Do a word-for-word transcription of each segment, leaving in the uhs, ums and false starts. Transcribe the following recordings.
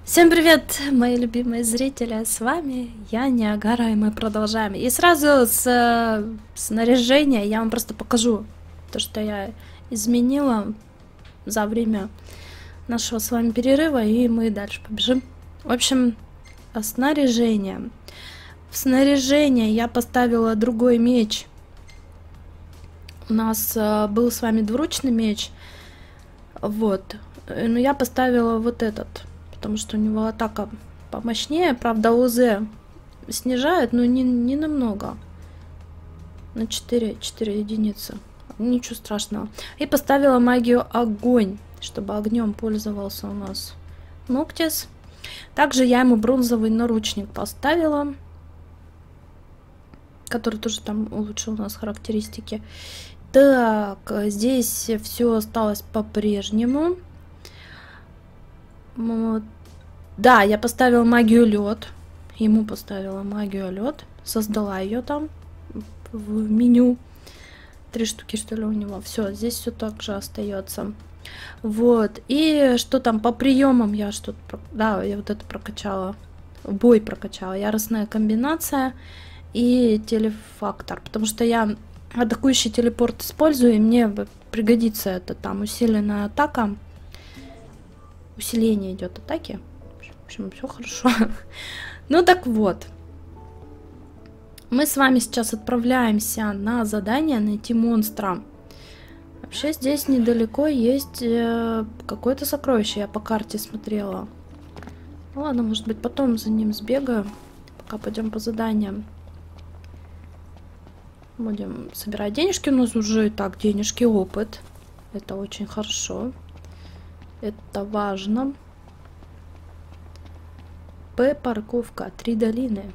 Всем привет, мои любимые зрители, с вами я, Ниагара, и мы продолжаем. И сразу с э, снаряжения я вам просто покажу то, что я изменила за время нашего с вами перерыва, и мы дальше побежим. В общем, снаряжение. В снаряжение я поставила другой меч. У нас э, был с вами двуручный меч, вот, но я поставила вот этот. Потому что у него атака помощнее. Правда, ОЗ снижает, но не, не намного. На четыре, четыре единицы. Ничего страшного. И поставила магию огонь, чтобы огнем пользовался у нас Ноктис. Также я ему бронзовый наручник поставила, который тоже там улучшил у нас характеристики. Так, здесь все осталось по-прежнему. Вот. Да, я поставила магию лед. Ему поставила магию лед. Создала ее там в меню. Три штуки, что ли, у него. Все, здесь все так же остается. Вот. И что там по приемам я что-то. Да, я вот это прокачала. Бой прокачала. Яростная комбинация и телефактор. Потому что я атакующий телепорт использую, и мне пригодится это там усиленная атака. Усиление идет атаки. В общем, все хорошо. Ну так вот. Мы с вами сейчас отправляемся на задание найти монстра. Вообще здесь недалеко есть э, какое-то сокровище. Я по карте смотрела. Ну ладно, может быть потом за ним сбегаю. Пока пойдем по заданиям. Будем собирать денежки. У нас уже и так денежки, опыт. Это очень хорошо. Это важно. П. Парковка. Три долины.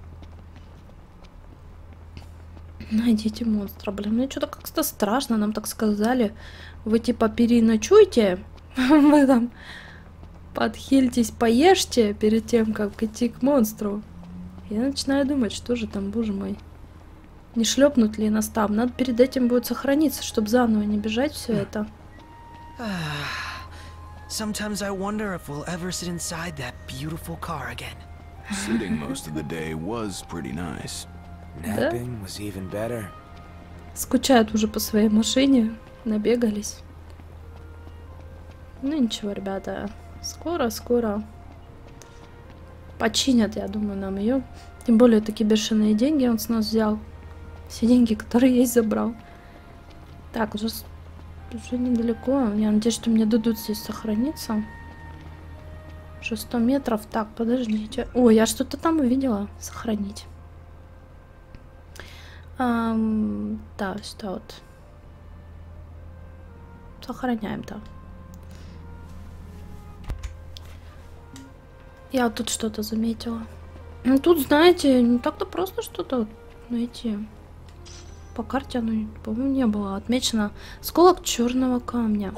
Найдите монстра. Блин, мне что-то как-то страшно. Нам так сказали. Вы типа переночуйте. Вы там подхильтесь, поешьте перед тем, как идти к монстру. Я начинаю думать, что же там, боже мой. Не шлепнут ли нас там? Надо перед этим будет сохраниться, чтобы заново не бежать все это. Sometimes I wonder if we'll ever sit inside that beautiful car again. Sitting most of the day was pretty nice. Napping was even better. Скучают уже по своей машине, набегались. Ну ничего, ребята, скоро-скоро починят, я думаю, нам ее. Тем более такие бешеные деньги он с нас взял. Все деньги, которые есть, забрал. Так, уже... Уже недалеко. Я надеюсь, что мне дадут здесь сохраниться. Уже сто метров. Так, подождите. Ой, я что-то там увидела. Сохранить. Эм, да, что вот. Сохраняем, да. Я тут что-то заметила. Ну, тут, знаете, не так-то просто что-то найти. По карте оно, по-моему, не было отмечено. Осколок черного камня.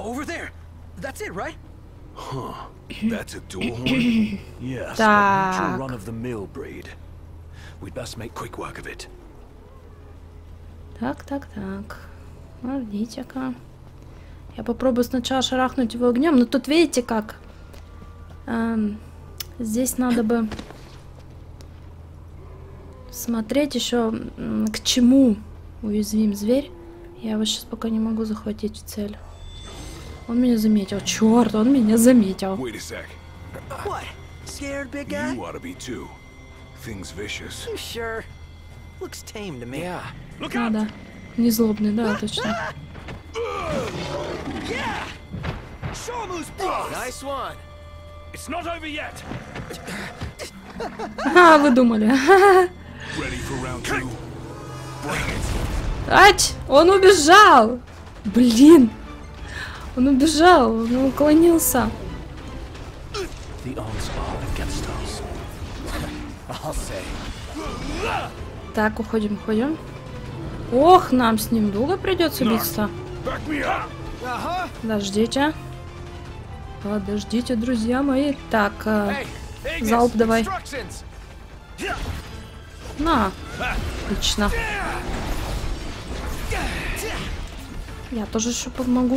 Так. Так, так, так. Смотрите-ка. Я попробую сначала шарахнуть его огнем, но тут видите как. Эм, здесь надо бы смотреть еще к чему. Уязвим зверь. Я его сейчас пока не могу захватить в цель. Он меня заметил. Черт, он меня заметил. А, да. Не злобный, да, точно. А, вы думали. Ать! Он убежал! Блин! Он убежал, он уклонился. Так, уходим, уходим. Ох, нам с ним долго придется биться. Подождите. Подождите, друзья мои. Так, э, залп давай. На. Отлично. Я тоже еще помогу.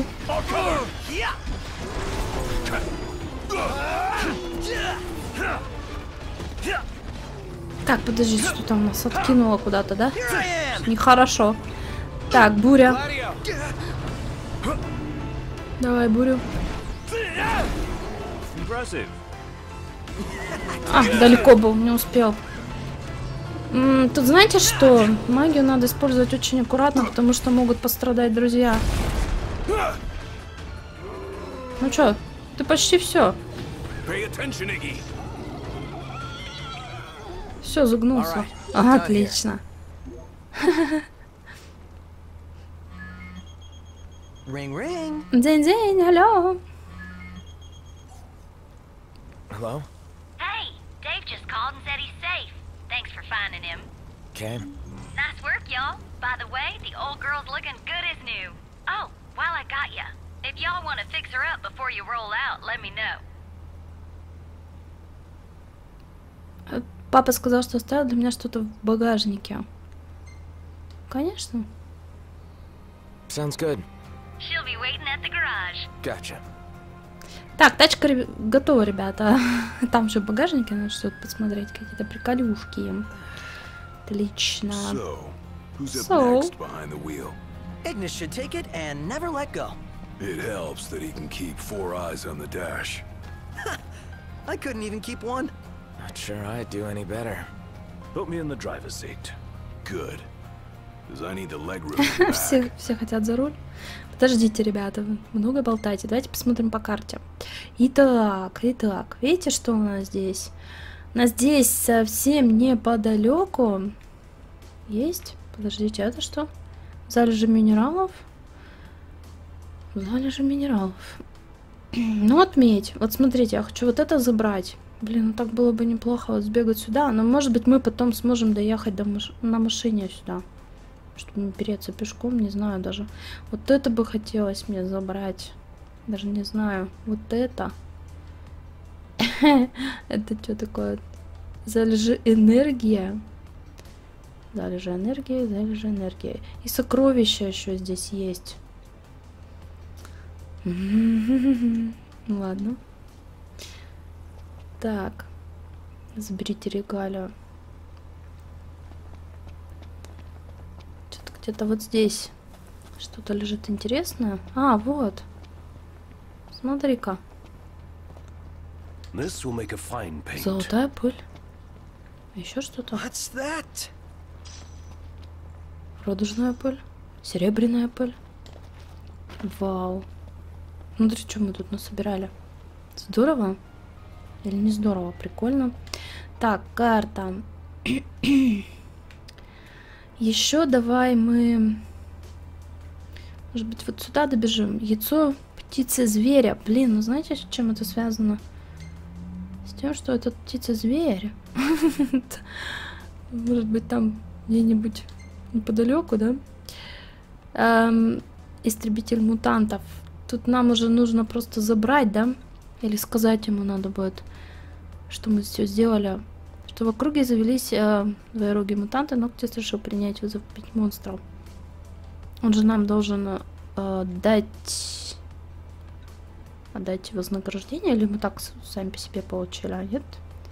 Так, подожди, что там нас откинуло куда-то, да? Нехорошо. Так, буря. Давай, бурю. А, далеко был, не успел. М-м, тут знаете что? Магию надо использовать очень аккуратно, потому что могут пострадать друзья. Ну чё, ты почти все. Все, загнулся. Ага, отлично. День-день, алло. Hello? Hey, Dave just called and said he's safe. Thanks for finding him. Okay. Nice work, y'all. By the way, the old girl's looking good as new. Oh, while I got ya, if y'all want to fix her up before you roll out, let me know. Папа сказал, что оставил для меня что-то в багажнике. Конечно. Sounds good. She'll be waiting at the garage. Gotcha. Так, тачка ре- готова, ребята. Там же в багажнике надо что-то посмотреть, какие-то приколюшки. Отлично. So, who's up So? next behind the wheel? Ignis should take it and never let go. It helps that he can keep four eyes on the dash. I couldn't even keep one. Not sure I'd do any better. Put me in the driver's seat. Good. Because I need the leg room in the back. Все, все хотят за руль. Подождите, ребята, вы много болтаете. Давайте посмотрим по карте. Итак, итак, видите, что у нас здесь? У нас здесь совсем неподалеку есть. Подождите, это что? Залежи минералов. Залежи минералов. Ну, отметь. Вот смотрите, я хочу вот это забрать. Блин, ну так было бы неплохо вот сбегать сюда. Но может быть мы потом сможем доехать до маш... на машине сюда. Чтобы не переться пешком, не знаю даже. Вот это бы хотелось мне забрать. Даже не знаю. Вот это. Это что такое? Залежи энергия. Залежи энергии, залежи энергии. И сокровища еще здесь есть. Ладно. Так. Заберите регалию. Где-то вот здесь что-то лежит интересное. А, вот. Смотри-ка. This will make a fine paint. Золотая пыль. Еще что-то. What's that? Радужная пыль. Серебряная пыль. Вау. Смотри, что мы тут насобирали. Здорово? Или не здорово? Прикольно. Так, карта. Еще давай мы... Может быть, вот сюда добежим. Яйцо птицы зверя. Блин, ну знаете, с чем это связано? С тем, что это птица-зверь. Может быть, там где-нибудь неподалеку, да? Эм, истребитель мутантов. Тут нам уже нужно просто забрать, да? Или сказать ему надо будет, что мы все сделали. Что в округе завелись э, двоерогие мутанты, но кто решил принять вызов пять монстров. Он же нам должен э, дать... Отдать вознаграждение, или мы так сами по себе получили, а нет?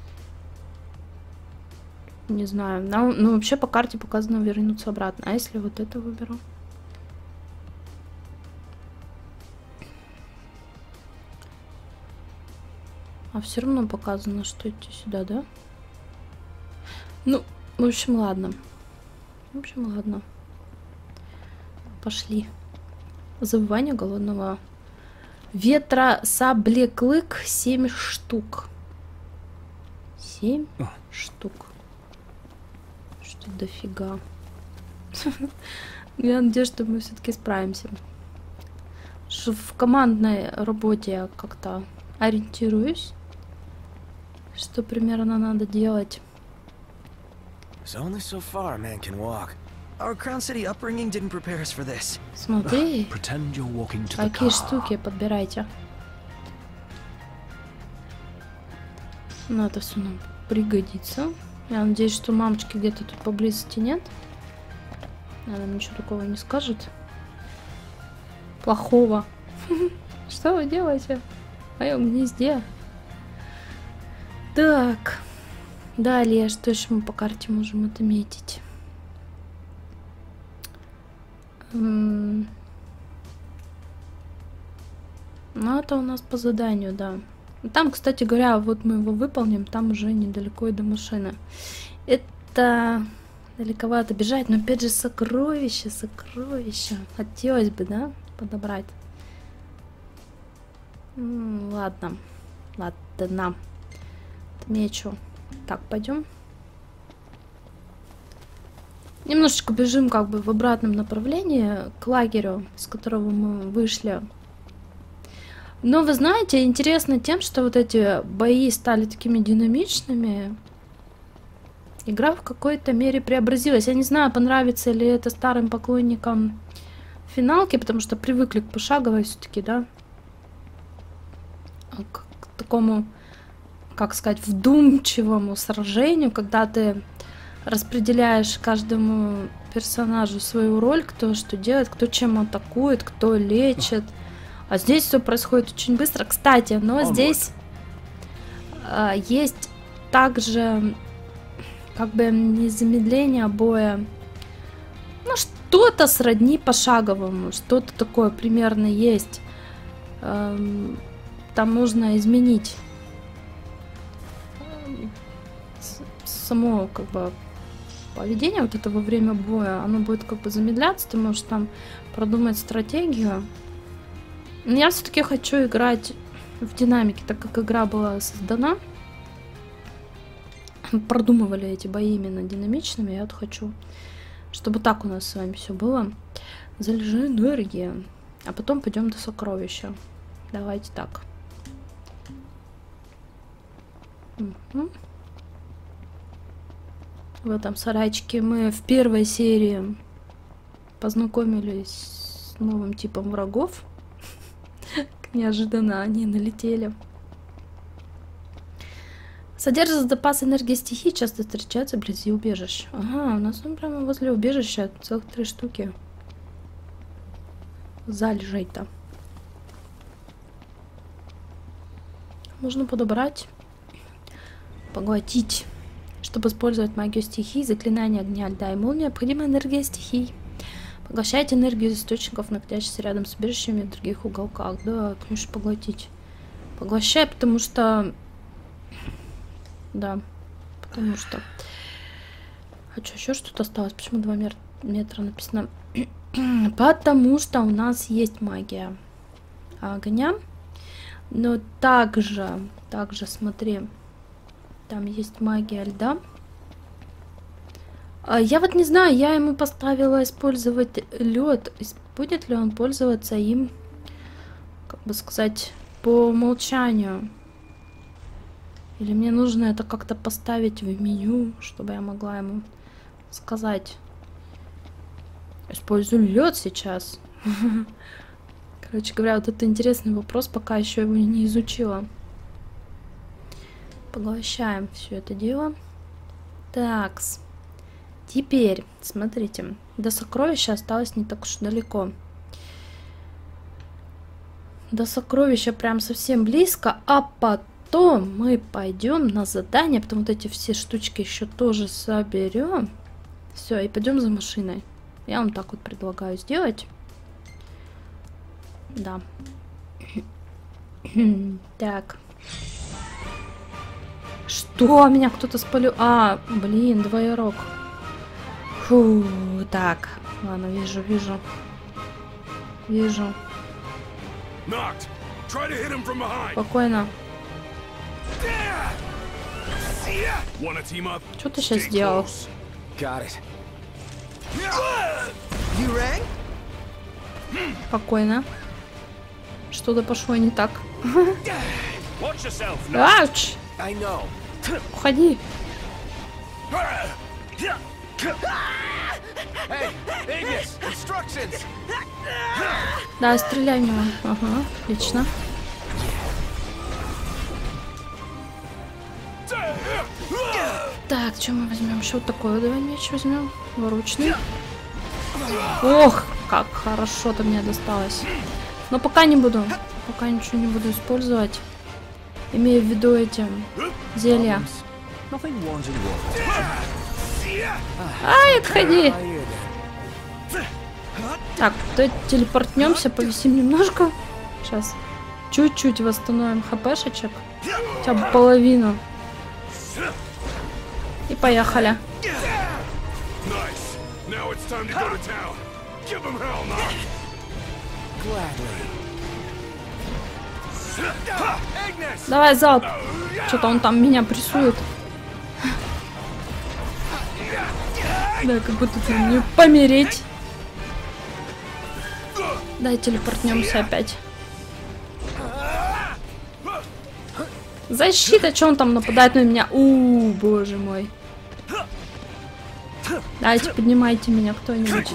Не знаю. Нам, ну, вообще по карте показано вернуться обратно. А если вот это выберу? А все равно показано, что идти сюда, да? Ну, в общем, ладно. В общем, ладно. Пошли. Завывание голодного ветра, саблеклык, семь штук. Семь штук. Что дофига. Я надеюсь, что мы все-таки справимся. Что в командной работе я как-то ориентируюсь. Что примерно надо делать. There's only so far a man can walk. Our Crown City upbringing didn't prepare us for this. Смотри, Pretend you're walking to the какие car. штуки подбирайте. Ну, это все нам пригодится. Я надеюсь, что мамочки где-то тут поблизости нет. Она нам ничего такого не скажет. Плохого. Что вы делаете в моем гнезде? Так. Далее, что еще мы по карте можем отметить? М, Ну, это у нас по заданию, да. Там, кстати говоря, вот мы его выполним, там уже недалеко и до машины. Это далековато бежать, но опять же сокровища, сокровища. Хотелось бы, да, подобрать. М, Ладно, ладно, отмечу. Так, пойдем. Немножечко бежим как бы в обратном направлении к лагерю, с которого мы вышли. Но вы знаете, интересно тем, что вот эти бои стали такими динамичными. Игра в какой-то мере преобразилась. Я не знаю, понравится ли это старым поклонникам финалки, потому что привыкли к пошаговой все-таки, да? К, к такому, как сказать, вдумчивому сражению, когда ты распределяешь каждому персонажу свою роль, кто что делает, кто чем атакует, кто лечит. А здесь все происходит очень быстро. Кстати, но здесь э, есть также как бы не замедление боя. Ну, что-то сродни пошаговому, что-то такое примерно есть. Эм, там можно изменить само как бы поведение вот этого во время боя. Оно будет как бы замедляться, ты можешь там продумать стратегию. Но я все-таки хочу играть в динамике, так как игра была создана. Продумывали эти бои именно динамичными. Я вот хочу, чтобы так у нас с вами все было. Залежи энергия. А потом пойдем до сокровища. Давайте так. Угу. В этом сарайчике мы в первой серии познакомились с новым типом врагов. Неожиданно они налетели. Содержит запас энергии стихии, часто встречается вблизи убежищ. Ага, у нас он прямо возле убежища целых три штуки. Залежей-то. Можно подобрать, поглотить. Чтобы использовать магию стихий, заклинание огня, льда и молнии, необходима энергия стихий. Поглощайте энергию из источников, находящихся рядом с убежищами в других уголках. Да, конечно, поглотить. Поглощай, потому что... Да, потому что... А что, еще что-то осталось? Почему два метра написано? Потому что у нас есть магия огня. Но также, также, смотри, там есть магия льда. Я вот не знаю, я ему поставила использовать лед. Будет ли он пользоваться им, как бы сказать, по умолчанию? Или мне нужно это как-то поставить в меню, чтобы я могла ему сказать. Использую лед сейчас. Короче говоря, вот это интересный вопрос, пока еще его не изучила. Поглощаем все это дело. Такс. Теперь, смотрите, до сокровища осталось не так уж далеко. До сокровища прям совсем близко, а потом мы пойдем на задание, потом вот эти все штучки еще тоже соберем. Все, и пойдем за машиной. Я вам так вот предлагаю сделать. Да. Так. Что? Меня кто-то спалил? А, блин, двоерог. Фу, так. Ладно, вижу, вижу. Вижу. Спокойно. Что ты сейчас сделал? Спокойно. Что-то пошло не так. Ауч! Уходи. Да, стреляй в него. Ага, отлично. Так, что мы возьмем? Что такое? Давай меч возьмем. Двуручный. Ох, как хорошо-то мне досталось. Но пока не буду. Пока ничего не буду использовать. Имею в виду эти зелья. Nothing wanting water. Ай, отходи! Так, давайте телепортнемся, повисим немножко. Сейчас. Чуть-чуть восстановим хпшечек. Хотя бы половину. И поехали. Давай залп. Что-то он там меня прессует. Да, как будто мне помереть. Дай телепортнемся опять. Защита, что он там нападает на меня? У, боже мой. Давайте, поднимайте меня кто-нибудь.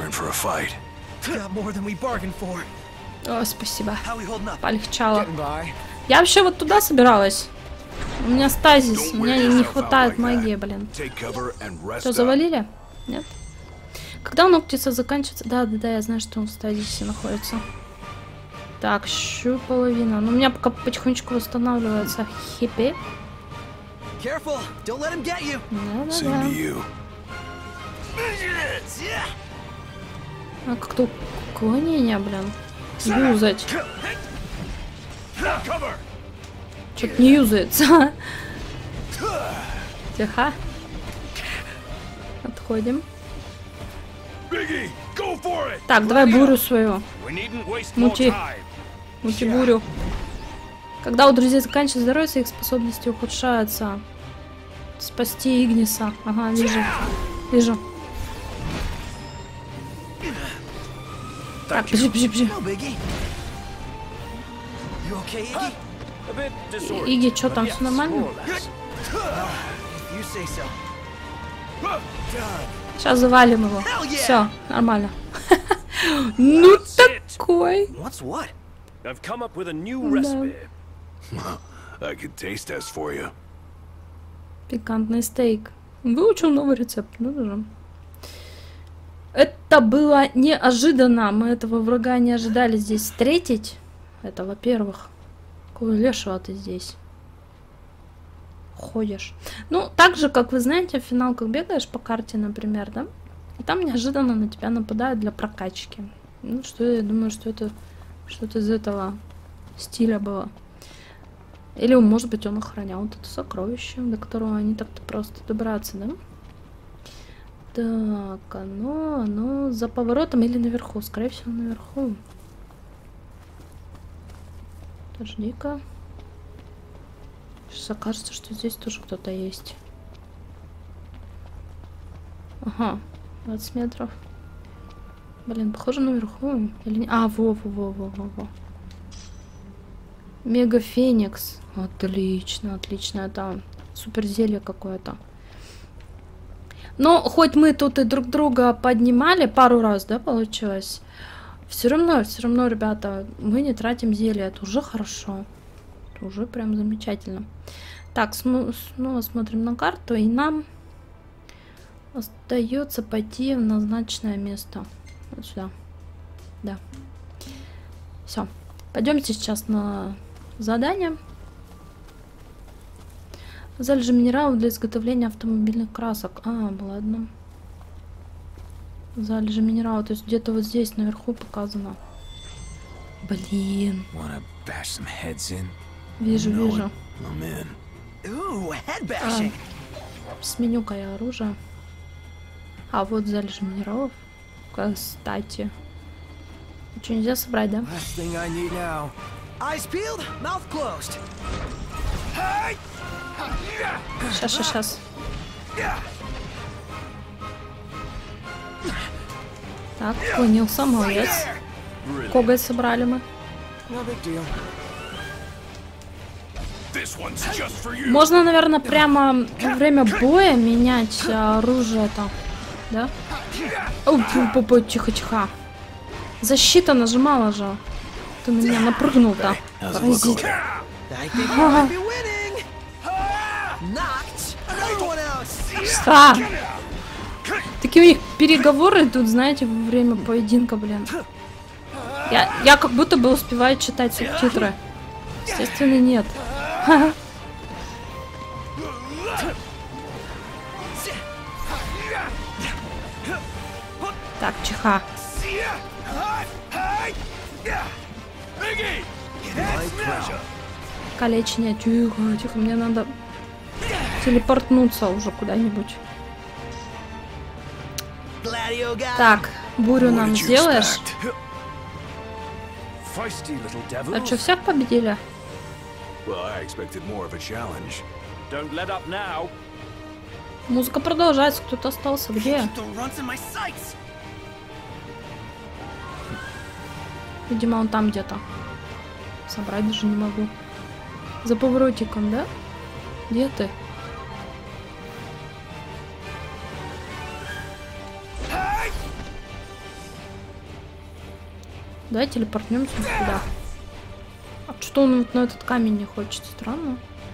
О, спасибо. Полегчало. Я вообще вот туда собиралась. У меня стазис. У меня не хватает магии, блин. Что, завалили? Нет? Когда он ногтица заканчивается? Да, да, да, я знаю, что он в стазисе находится. Так, щу половина. Но у меня пока потихонечку восстанавливается хиппи. Да-да-да. А как-то уклонение, блин. Юзать. Что-то не юзается. Тихо. Отходим. Так, давай бурю свою. Мути. Мути бурю. Когда у друзей заканчивается здоровье, их способности ухудшаются. Спасти Игниса. Ага, вижу. Вижу. Так, бежи, бежи, бежи. Иги, что там, все нормально? Сейчас завалим его. Все, нормально. Ну такой. Пикантный стейк. Выучил новый рецепт. Ну даже. Это было неожиданно. Мы этого врага не ожидали здесь встретить. Это, во-первых. Какого лешего ты здесь ходишь? Ну, так же, как вы знаете, в финалках бегаешь по карте, например, да? И там неожиданно на тебя нападают для прокачки. Ну, что я думаю, что это что-то из этого стиля было. Или, может быть, он охранял вот это сокровище, до которого не так-то просто добраться, да? Так, оно, оно за поворотом или наверху? Скорее всего, наверху. Подожди-ка. Сейчас окажется, что здесь тоже кто-то есть. Ага, двадцать метров. Блин, похоже наверху. Или не? А, во, во, во, во, во, во. Мега Феникс. Отлично, отлично. Это супер зелье какое-то. Но хоть мы тут и друг друга поднимали пару раз, да, получилось. Все равно, все равно, ребята, мы не тратим зелье. Это уже хорошо. Это уже прям замечательно. Так, снова смотрим на карту. И нам остается пойти в назначенное место. Вот сюда. Да. Все. Пойдемте сейчас на задание. Залежи минералов для изготовления автомобильных красок. А, ладно. Залежи минералов. То есть где-то вот здесь наверху показано. Блин. Вижу, вижу. А, сменю-ка я оружие. А вот залежи минералов. Кстати. Ничего нельзя собрать, да? Сейчас, сейчас, сейчас. Так, уклонился, молодец. Коготь собрали мы. Можно, наверное, прямо во время боя менять оружие-то. Да? О, тихо-тихо. Защита нажимала же. Ты на меня напрыгнул-то. Паразит. Ага. Ста. Такие у них переговоры тут, знаете, во время поединка, блин. Я, я как будто бы успеваю читать субтитры. Естественно, нет. Так, чиха. Калечение. Тихо, тихо, мне надо телепортнуться уже куда-нибудь. Так, бурю нам сделаешь? А что, всех победили? Музыка продолжается, кто-то остался. Где? Видимо, он там где-то. Собрать даже не могу. За поворотиком, да? Где ты? Давай телепортнемся сюда. А что он вот на этот камень не хочет? Странно.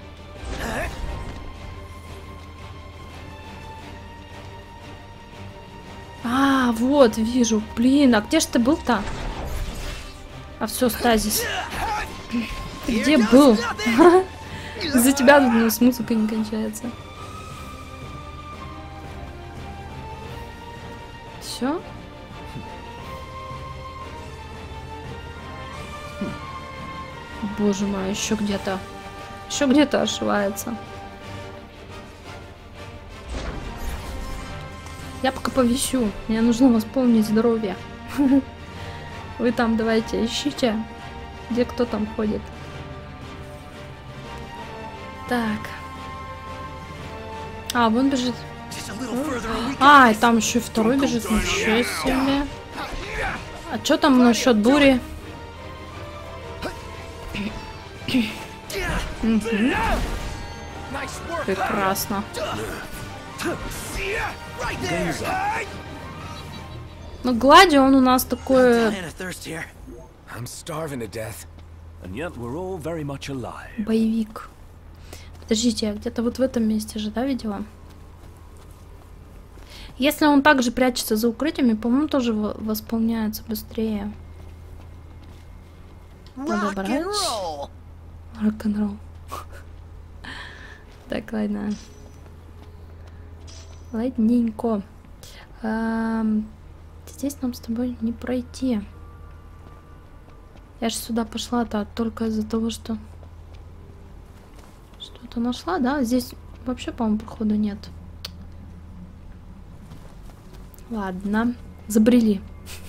А, вот, вижу. Блин, а где ж ты был-то? А все, стазис. Ты где был? Из-за тебя тут у нас музыка не кончается. Все? Боже мой, еще где-то. Еще где-то ошивается. Я пока повищу. Мне нужно восполнить здоровье. Вы там давайте ищите, где кто там ходит. Так. А, вон бежит. А, и там еще и второй бежит. Ничего себе. А что там насчет бури? Угу. Прекрасно. Ну, Гладио, он у нас такой... Боевик. Подождите, я где-то вот в этом месте же, да, видела? Если он также прячется за укрытиями, по-моему, тоже восполняется быстрее. Надо брать. Рок-н-ролл. Так, ладно. Ладненько. Эм, здесь нам с тобой не пройти. Я же сюда пошла-то только из-за того, что... Что-то нашла, да? Здесь вообще, по-моему, прохода нет. Ладно. Забрели.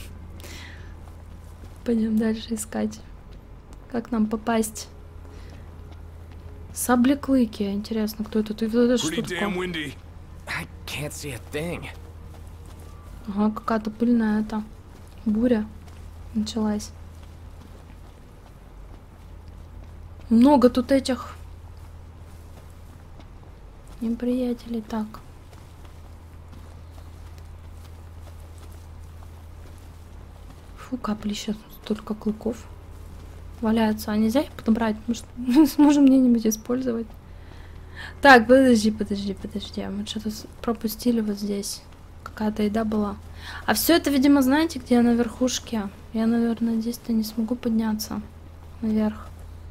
Пойдем дальше искать. Как нам попасть? Сабли-клыки. Интересно, кто это? Ты это что такое? Ага, какая-то пыльная это буря началась. Много тут этих неприятелей. Так. Фу, каплища, столько клыков валяются. А нельзя их подобрать? Может, сможем где-нибудь использовать? Так, подожди, подожди, подожди. Мы что-то пропустили вот здесь. Какая-то еда была. А все это, видимо, знаете, где на верхушке? Я, наверное, здесь-то не смогу подняться наверх.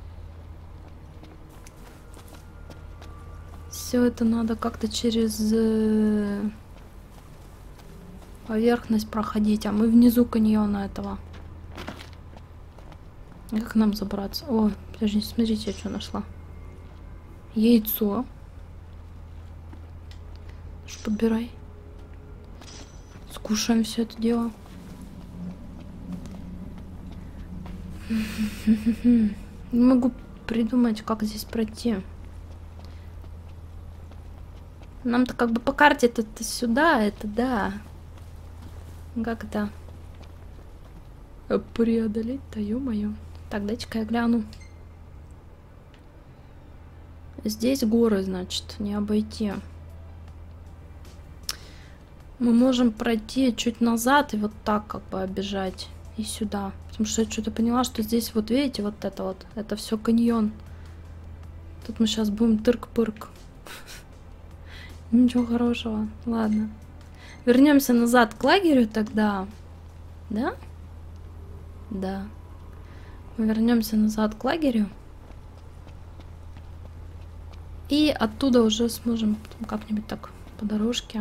Все это надо как-то через э, поверхность проходить, а мы внизу каньона этого. Как нам забраться? О, подождите, смотрите, я что нашла. Яйцо. Что, подбирай. Скушаем все это дело. Не могу придумать, как здесь пройти. Нам-то как бы по карте это сюда, это да. Как это преодолеть-то, ё-моё. Так, дайте-ка я гляну. Здесь горы, значит, не обойти. Мы можем пройти чуть назад и вот так как бы оббежать. И сюда. Потому что я что-то поняла, что здесь вот, видите, вот это вот. Это все каньон. Тут мы сейчас будем тырк-пырк. Ничего хорошего. Ладно. Вернемся назад к лагерю тогда. Да? Да. Мы вернемся назад к лагерю. И оттуда уже сможем как-нибудь так по дорожке.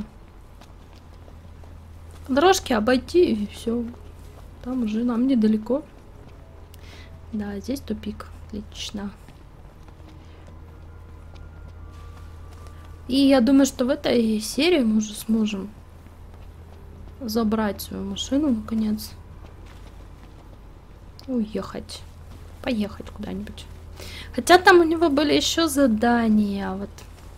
По дорожке обойти и все. Там уже нам недалеко. Да, здесь тупик. Отлично. И я думаю, что в этой серии мы уже сможем забрать свою машину наконец. Уехать. Поехать куда-нибудь. Хотя там у него были еще задания. Вот.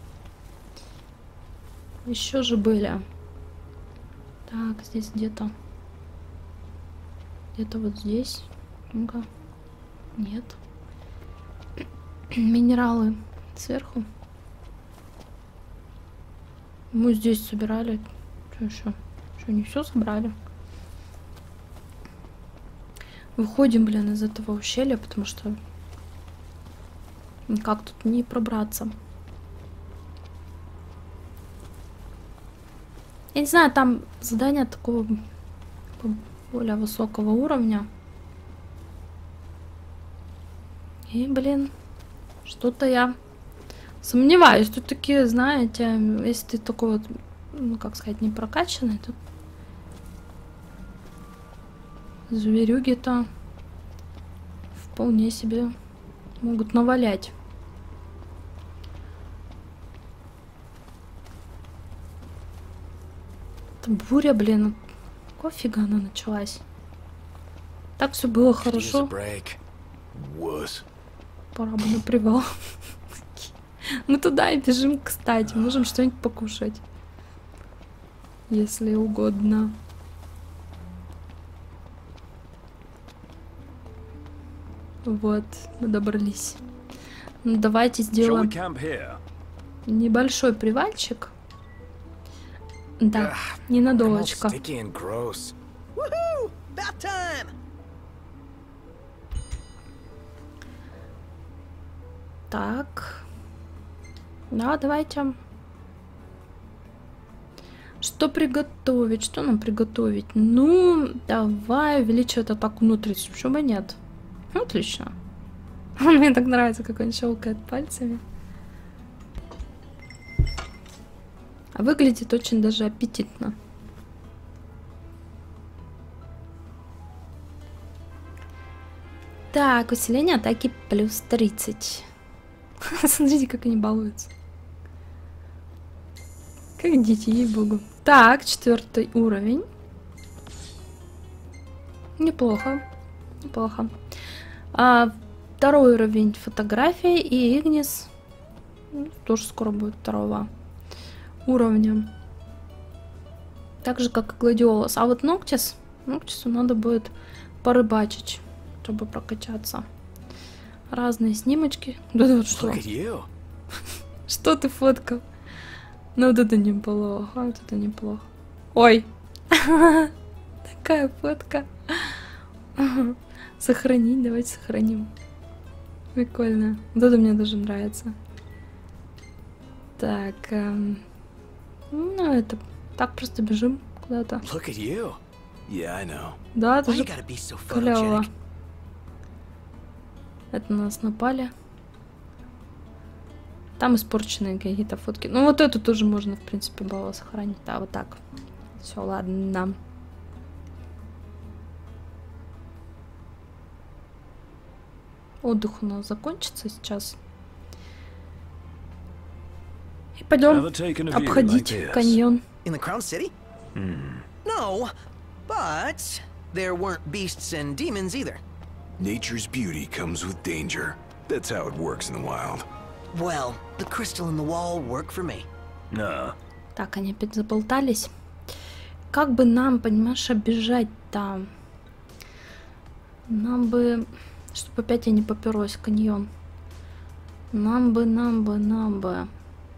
Еще же были. Так, здесь где-то. Где-то вот здесь. Ну-ка. Нет. Минералы сверху. Мы здесь собирали. Что еще? Что, не все собрали? Выходим, блин, из этого ущелья, потому что никак тут не пробраться. Я не знаю, там задание такого более высокого уровня. И, блин, что-то я сомневаюсь. Тут такие, знаете, если ты такой вот, ну, как сказать, не прокачанный, то зверюги-то вполне себе могут навалять. Это буря, блин. Какого фига она началась? Так все было хорошо. Пора бы на привал. Мы туда и бежим, кстати. Можем что-нибудь покушать. Если угодно. Вот, мы добрались. Ну, давайте сделаем небольшой привальчик. Да, ненадолочко. Так. Да, давайте. Что приготовить? Что нам приготовить? Ну, давай увеличивать атаку внутри. Почему бы нет? Отлично. Мне так нравится, как он щелкает пальцами. А выглядит очень даже аппетитно. Так, усиление атаки плюс тридцать. Смотрите, как они балуются. Как дети, ей-богу. Так, четвертый уровень. Неплохо. Неплохо. А, второй уровень фотографии и Игнис. Ну, тоже скоро будет второго уровня. Так же, как и Гладиолус. А вот Ноктис, Ноктису надо будет порыбачить, чтобы прокачаться. Разные снимочки. Да, да, что? Что ты фоткал? Ну, вот это неплохо, вот это неплохо. Ой! Такая фотка. Сохранить, давайте сохраним. Прикольно. Вот это мне даже нравится. Так. Эм... Ну, это... Так просто бежим куда-то. Да, это же клево. Это на нас напали. Там испорченные какие-то фотки. Ну, вот эту тоже можно, в принципе, было сохранить. Да, вот так. Все, ладно. Отдых у нас закончится сейчас. И пойдем обходить каньон. In the Crown City? Hmm. No, but there weren't beasts and demons either. Nature's beauty comes with danger. That's how it works in the wild. Well, the crystal in the wall worked for me. Nah. Так, они опять заболтались. Как бы нам, понимаешь, обижать там? Нам бы... Чтобы опять я не поперлась в каньон. Нам бы, нам бы, нам бы.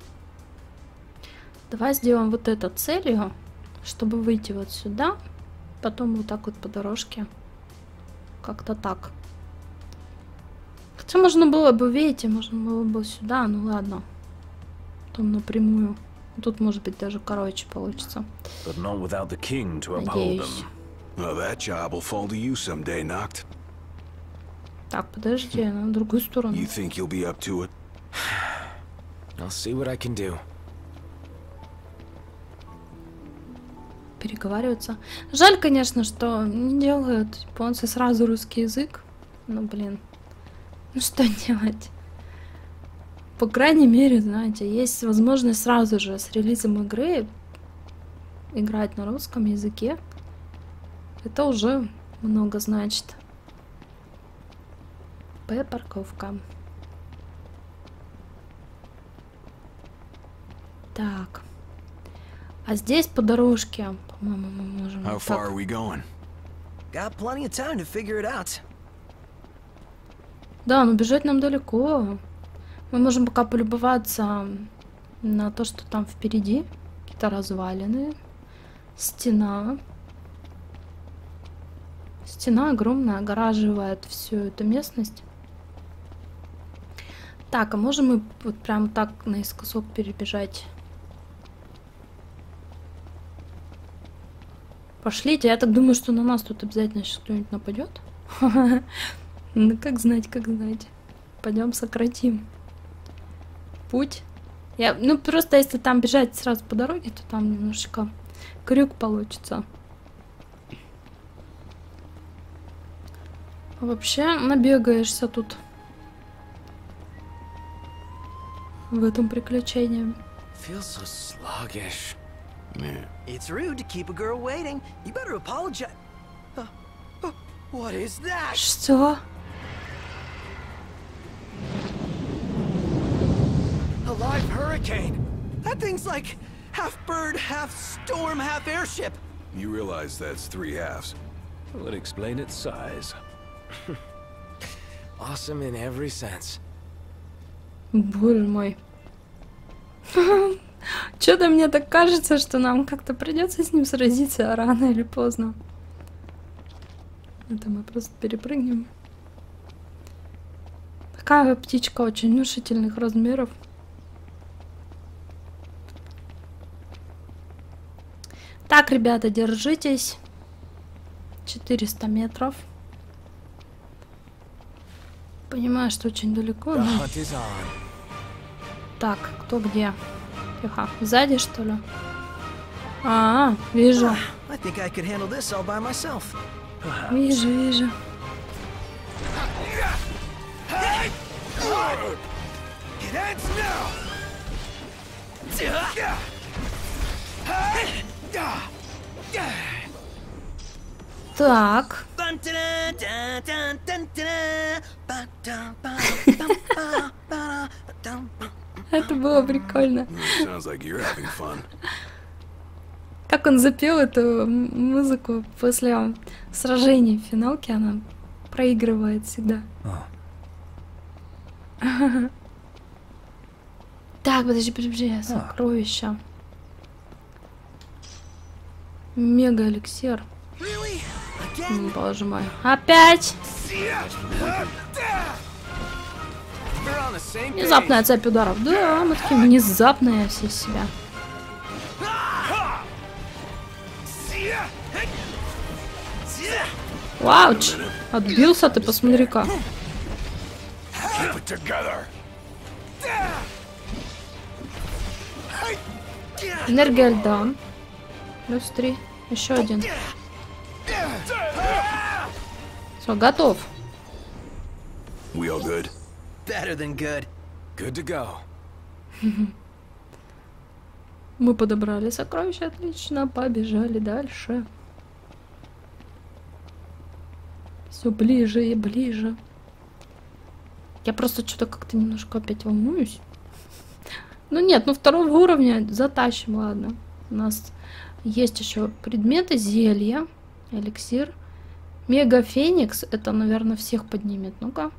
Давай сделаем вот это целью, чтобы выйти вот сюда. Потом вот так вот по дорожке. Как-то так. Хотя можно было бы, видите, можно было бы сюда, ну ладно. Потом напрямую. Тут, может быть, даже короче получится. Надеюсь. Well, that job will fall to you someday, Noct. Так, подожди, на другую сторону. You think you'll be up to it? I'll see what I can do. Переговариваться. Жаль, конечно, что не делают японцы сразу русский язык. Ну, блин. Ну, что делать? По крайней мере, знаете, есть возможность сразу же с релизом игры играть на русском языке. Это уже много значит. П, парковка. Так. А здесь по дорожке, по-моему, мы можем... How вот far так. are we going? Got plenty of time to figure it out. Да, но бежать нам далеко. Мы можем пока полюбоваться на то, что там впереди. Какие-то развалины. Стена. Стена огромная, огораживает всю эту местность. Так, а можем мы вот прям так наискосок перебежать? Пошлите, я так думаю, что на нас тут обязательно сейчас кто-нибудь нападет. Ну, как знать, как знать. Пойдем сократим путь. Я, ну, просто если там бежать сразу по дороге, то там немножечко крюк получится. А вообще, набегаешься тут в этом приключении. Feels so sluggish. Yeah. It's rude to keep a girl waiting. You better apologize. Uh, uh, what is that? Что? A live hurricane. That thing's like half bird, half storm, half airship. You realize that's three halves. Would explain its size. Awesome in every sense. Боже мой. Что-то мне так кажется, что нам как-то придется с ним сразиться рано или поздно. Это мы просто перепрыгнем. Такая птичка очень внушительных размеров. Так, ребята, держитесь. четыреста метров. Понимаю, что очень далеко. The Но... hunt is on. Так, кто где? Тихо. Сзади, что ли? А, вижу. I think I could handle this all by myself. Вижу, вижу. It ends now. Так. Это было прикольно. Sounds like you're having fun. Как он запел эту м- музыку после сражений в финалке, она проигрывает всегда. Так, подожди, подожди, сокровища. Мега эликсир. Really? Again? М, Боже мой. Опять! We're on the same page. Внезапная цепь ударов. Да, мы такие внезапные все из себя. Вауч! Отбился ты, посмотри-ка. Keep it together. Энергия льда. Плюс три. Еще один. Все, готов. We all good? Better than good. Good to go. Мы подобрали сокровища, отлично, побежали дальше. Все ближе и ближе. Я просто что-то как-то немножко опять волнуюсь. Ну нет, ну второго уровня затащим, ладно. У нас есть еще предметы, зелья, эликсир. Мега Феникс, это, наверное, всех поднимет. Ну-ка.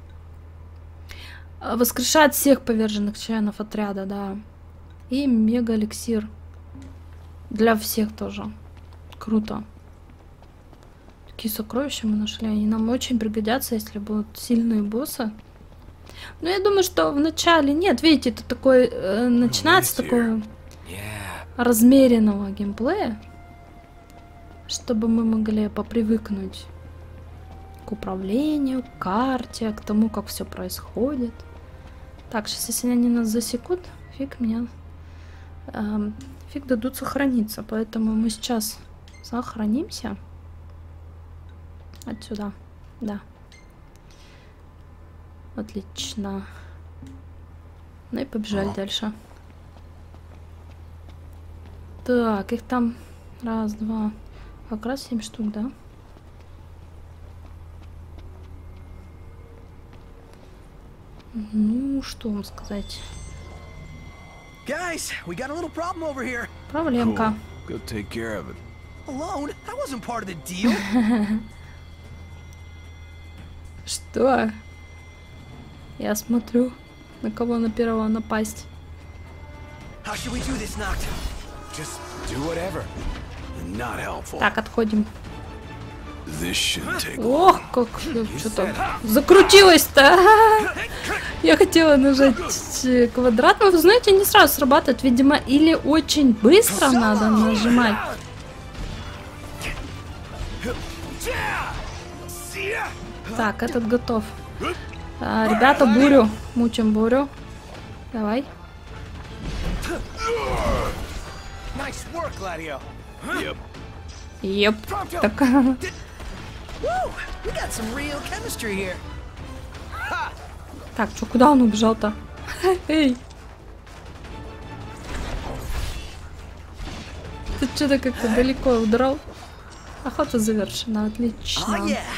Воскрешает всех поверженных членов отряда, да. И мега эликсир. Для всех тоже. Круто. Такие сокровища мы нашли. Они нам очень пригодятся, если будут сильные боссы. Но я думаю, что в начале... Нет, видите, это такой... Э, начинается такое Yeah. размеренного геймплея. Чтобы мы могли попривыкнуть к управлению, к карте, к тому, как все происходит. Так, сейчас если они нас засекут, фиг меня... Эм, фиг дадут сохраниться. Поэтому мы сейчас сохранимся. Отсюда. Да. Отлично. Ну и побежали дальше. Так, их там раз, два, как раз семь штук, да? Ну, что вам сказать? Guys, we got a little problem over here. Проблемка. Go take care of it. Alone? That wasn't part of the deal. Что? Я смотрю, на кого на первого напасть. How should we do this, Noct? Just do whatever. Not helpful. Так, отходим. This shouldn't take long. Ох, как что-то закрутилось-то. Я хотела нажать квадрат, но вы знаете, не сразу срабатывает. Видимо, или очень быстро надо нажимать. Так, этот готов. А, ребята, бурю. Мучим бурю. Давай. Nice work, Gladio. Yep. Еп. Так. Woo! We got some real chemistry here. Так, что, куда он убежал-то? Эй! Ты что-то как-то далеко удрал. Охота завершена, отлично. Oh, yeah.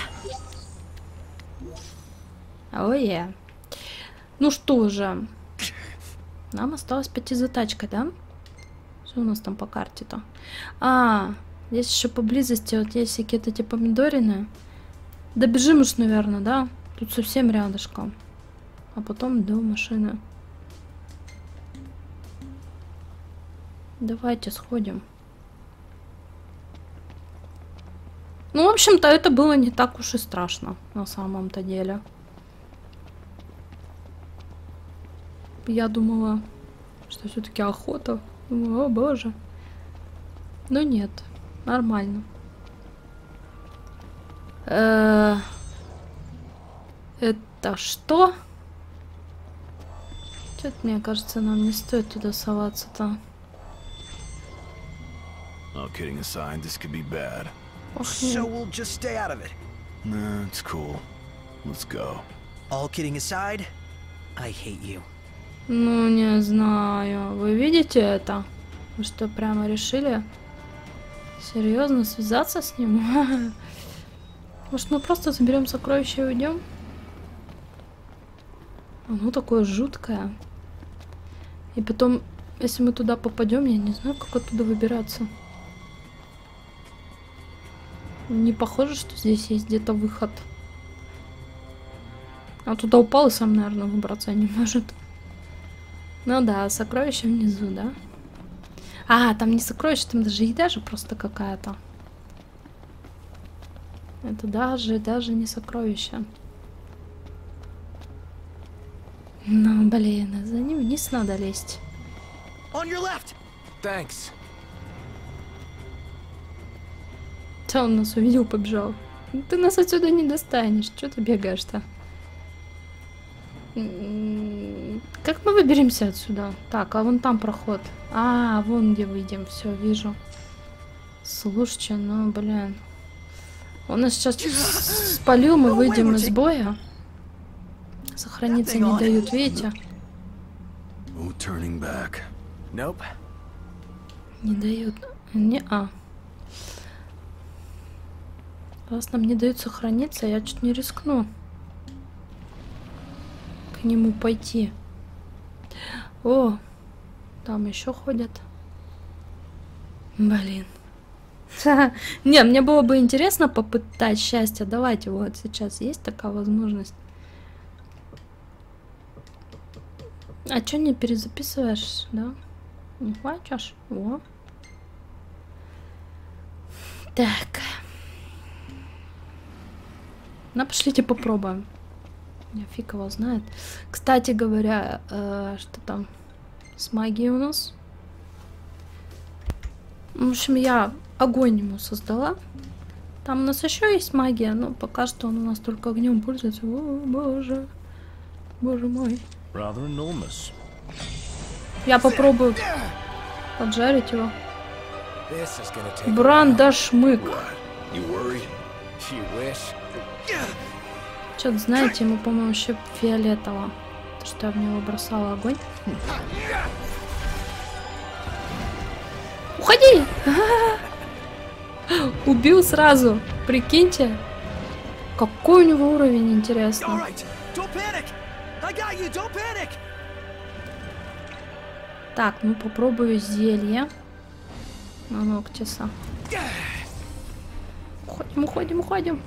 Ой, oh, yeah. Ну что же. Нам осталось пойти за тачкой, да? Что у нас там по карте-то? А, здесь еще поблизости вот есть всякие-то эти помидорины. Добежим уж, наверное, да? Тут совсем рядышком. А потом до машины. Давайте сходим. Ну, в общем-то, это было не так уж и страшно, на самом-то деле. Я думала, что все-таки охота. Думаю, о боже. Но нет, нормально. Э-э- это что? Что-то, мне кажется, нам не стоит туда соваться-то. All kidding aside, this could be bad. Ох, So we'll just stay out of it. Nah, it's cool. Let's go. All kidding aside, I hate you. ну, не знаю. Вы видите это? Вы что, прямо решили серьезно связаться с ним? Может, мы просто заберем сокровища и уйдем? Оно такое жуткое. И потом, если мы туда попадем, я не знаю, как оттуда выбираться. Не похоже, что здесь есть где-то выход. А туда упал и сам, наверное, выбраться не может. Ну да, сокровища внизу, да? А, там не сокровища, там даже еда же просто какая-то. Это даже, даже не сокровище. Ну, блин, за ним вниз надо лезть. On your left. Thanks. Че, он нас увидел, побежал. Ты нас отсюда не достанешь. Че ты бегаешь-то? Как мы выберемся отсюда? Так, а вон там проход. А, вон где выйдем. Все, вижу. Слушайте, ну, блин. Он нас сейчас спалил, мы выйдем из боя. Сохраниться не дают, видите? No turning back. Nope. Не дают. Не-а. Раз нам не дают сохраниться, я чуть не рискну к нему пойти. О, там еще ходят. Блин. Не, мне было бы интересно попытать счастье. Давайте, вот сейчас есть такая возможность. А чё не перезаписываешь, да? Не хочешь? О. Так. Ну, пошлите попробуем. Я фиг его знает. Кстати говоря, э, что там с магией у нас? В общем, я огонь ему создала. Там у нас еще есть магия, но пока что он у нас только огнем пользуется. О, боже. Боже мой. Rather enormous. Я попробую поджарить его. This is gonna take. Брандашмык. What? You worried? You wish. Что-то, знаете, ему, по-моему, еще фиолетово. То, что я в него бросала огонь. Уходи! Убил сразу. Прикиньте. Какой у него уровень, интересно. Alright, don't panic! I got you, don't panic! Так, ну попробую зелье. На ногтиса. Уходим, уходим, уходим.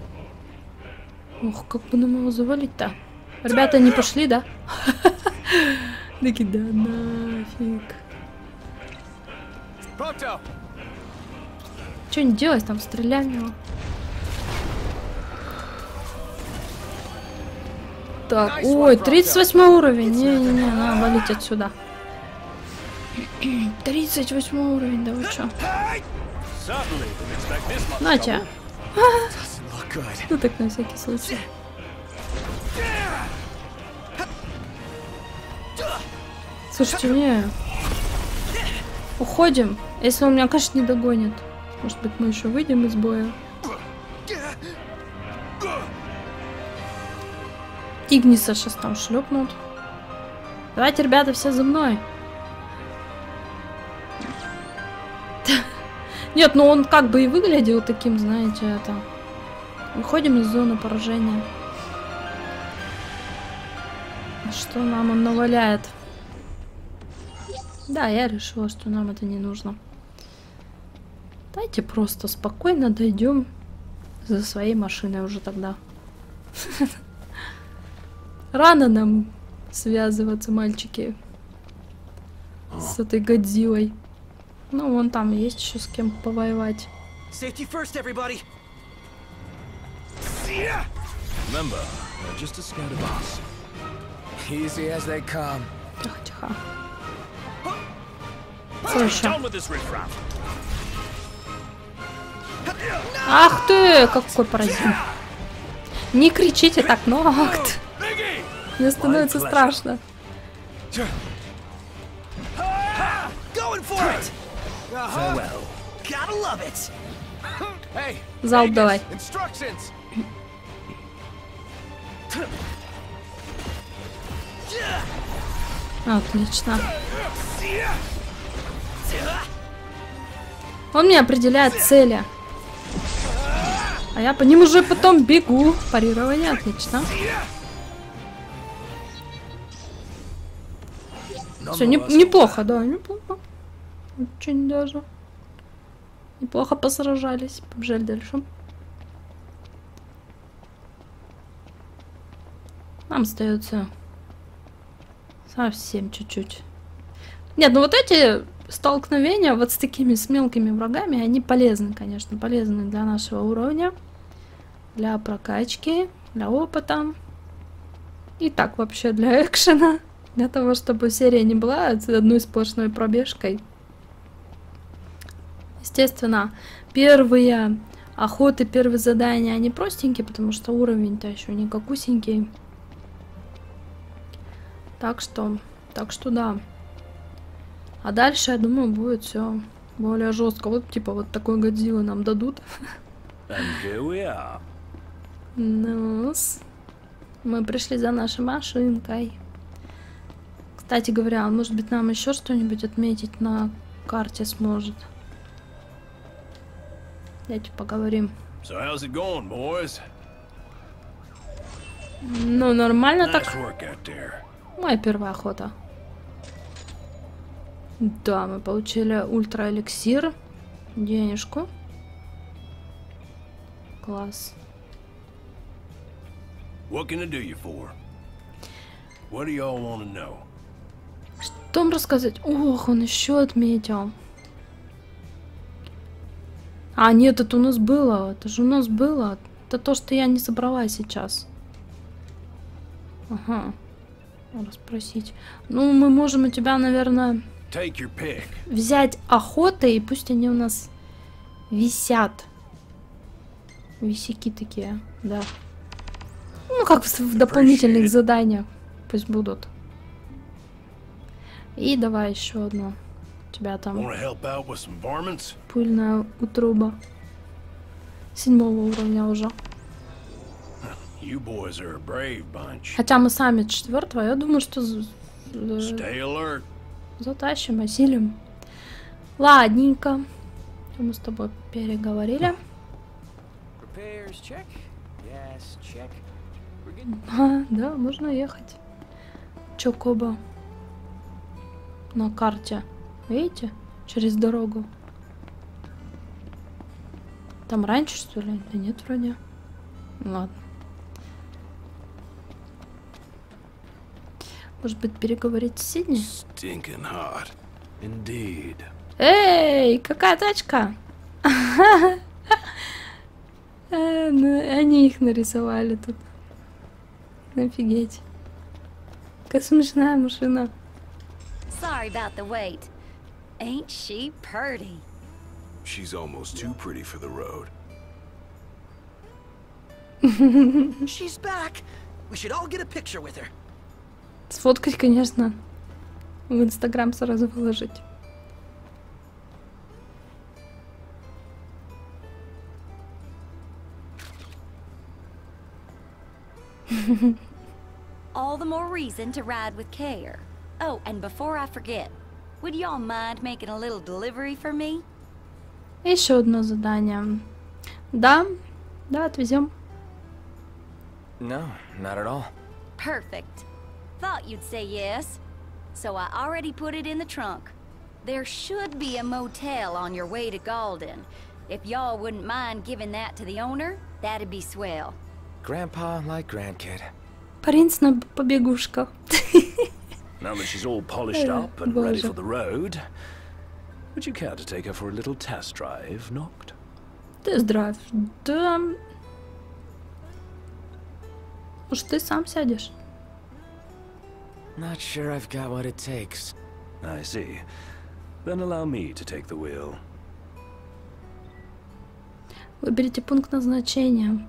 Ох, как бы нам его завалить-то? Ребята не пошли, да? Такие, да нафиг. Что не делать, там стреляем в него. Так, ой, тридцать восьмой уровень. Не-не-не, надо валить отсюда. тридцать восьмой уровень, да вы чё? Натя. Ну так на всякий случай. Слушайте, не. Уходим. Если он меня, конечно, не догонит. Может быть, мы еще выйдем из боя. Игниса сейчас там шлепнут. Давайте, ребята, все за мной. Нет, ну он как бы и выглядел таким, знаете, это. Выходим из зоны поражения. Что нам он наваляет? Да, я решила, что нам это не нужно. Давайте просто спокойно дойдем за своей машиной уже тогда. Рано нам связываться, мальчики, с этой Годзиллой. Ну, вон там есть еще с кем повоевать. Safety first, everybody. Remember, they're just a scared of us. Easy as they come. Тихо, тихо. Что еще? Ах ты, какой паразит. Не кричите так, Нокт. Мне становится страшно. Залп давай. Отлично. Он мне определяет цели. А я по ним уже потом бегу. Парирование, отлично. Все, не, неплохо, да, неплохо. Очень даже. Неплохо посражались. Побежали дальше. Нам остается совсем чуть-чуть. Нет, ну вот эти столкновения вот с такими с мелкими врагами, они полезны, конечно, полезны для нашего уровня, для прокачки, для опыта и так вообще для экшена, для того, чтобы серия не была одной сплошной пробежкой. Естественно, первые охоты, первые задания, они простенькие, потому что уровень-то еще не какусенький. Так что, так что да. А дальше, я думаю, будет все более жестко. Вот типа вот такой Годзиллы нам дадут. Ну, мы пришли за нашей машинкой. Кстати говоря, может быть, нам еще что-нибудь отметить на карте сможет. Давайте поговорим. So how's it going, boys? Ну, нормально Nice так. work out there. Моя первая охота. Да, мы получили ультра-эликсир. Денежку. Класс. What can I do you for? What do y'all want to know? Что вам рассказать? Ох, он еще отметил. А, нет, это у нас было. Это же у нас было. Это то, что я не собрала сейчас. Ага. Надо спросить. Ну, мы можем у тебя, наверное, Take your pick. взять охоты, и пусть они у нас висят. Висяки такие, да. Ну, как в, в дополнительных заданиях. Пусть будут. И давай еще одну. У тебя там Want to help out with some varmints? пыльная утроба. Седьмого уровня уже. You boys are a brave bunch. Хотя мы сами четвертого, я думаю, что з- з- Stay alert. затащим, осилим. Ладненько. Мы с тобой переговорили. Repairs check. Yes, check. We're good. А, да, можно ехать. Чокоба. На карте. Видите? Через дорогу. Там раньше, что ли? Да нет, вроде. Ладно. Может быть, переговорить с Сидни? Stinking hot. Indeed. Эй, какая тачка? Э, ну, они их нарисовали тут. Офигеть. Какая смешная машина. Sorry about the wait. Ain't she purty? She's almost too pretty for the road. She's back. We should all get a picture with her. Сфоткать, конечно. В Инстаграм сразу выложить. All the more reason to ride with care. Oh, and before I forget, would y'all mind making a little delivery for me? Еще одно задание. Да, да, отвезем. No, not at all. Perfect. Thought you'd say yes. So I already put it in the trunk. There should be a motel on your way to Galden. If y'all wouldn't mind giving that to the owner, that'd be swell. Grandpa like grandkid. Принц на побегушках. Now that she's all polished Yeah, up and ready боже. for the road, would you care to take her for a little test drive, Noct? Тест-драйв. Да. Может, ты сам сядешь? Not sure I've got what it takes. I see. Then allow me to take the wheel. Выберите пункт назначения.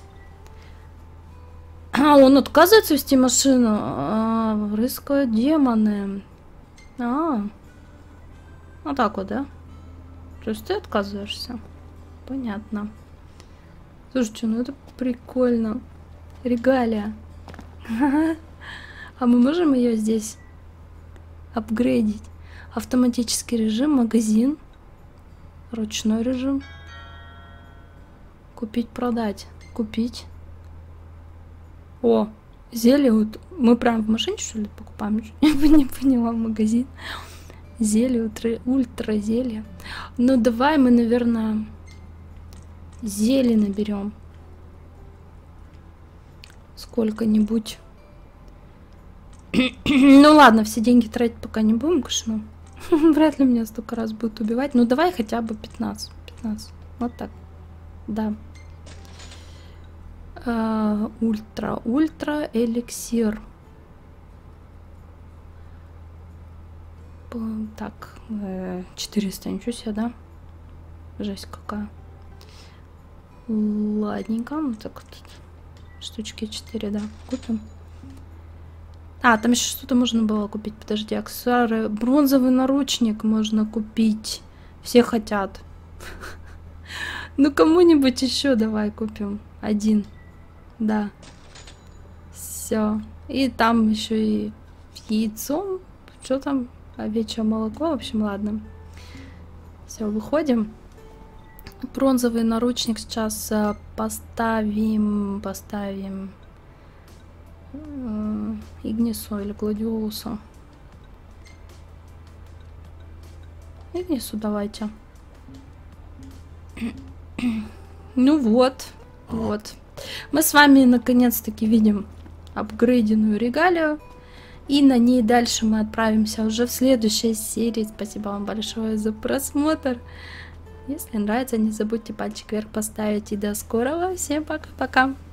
А, он отказывается вести машину. А, рыскают демоны. А, вот так вот, да? То есть ты отказываешься? Понятно. Слушайте, ну это прикольно. Регалия. А мы можем ее здесь апгрейдить? Автоматический режим, магазин, ручной режим. Купить, продать. Купить. О, зелье. Вот мы прям в машине, что ли, покупаем? Я бы не поняла, магазин. Зелье, ультра, ультра зелье. Ну, давай мы, наверное, зелье наберем. Сколько-нибудь. Ну ладно, все деньги тратить пока не будем, конечно. Вряд ли меня столько раз будут убивать. Ну давай хотя бы пятнадцать. пятнадцать. Вот так. Да. А, ультра. Ультра эликсир. П- Так. э, четыреста. Ничего себе, да? Жесть какая. Ладненько. Вот так вот. Штучки четыре, да. Купим. А, там еще что-то можно было купить. Подожди, аксессуары. Бронзовый наручник можно купить. Все хотят. Ну, кому-нибудь еще давай купим. Один. Да. Все. И там еще и яйцо. Что там? Овечье молоко. В общем, ладно. Все, выходим. Бронзовый наручник сейчас а, поставим. Поставим. Игнису или Гладиолусу. Игнису давайте. Ну вот. Вот. Мы с вами наконец-таки видим апгрейденную регалию. И на ней дальше мы отправимся уже в следующей серии. Спасибо вам большое за просмотр. Если нравится, не забудьте пальчик вверх поставить. И до скорого. Всем пока-пока.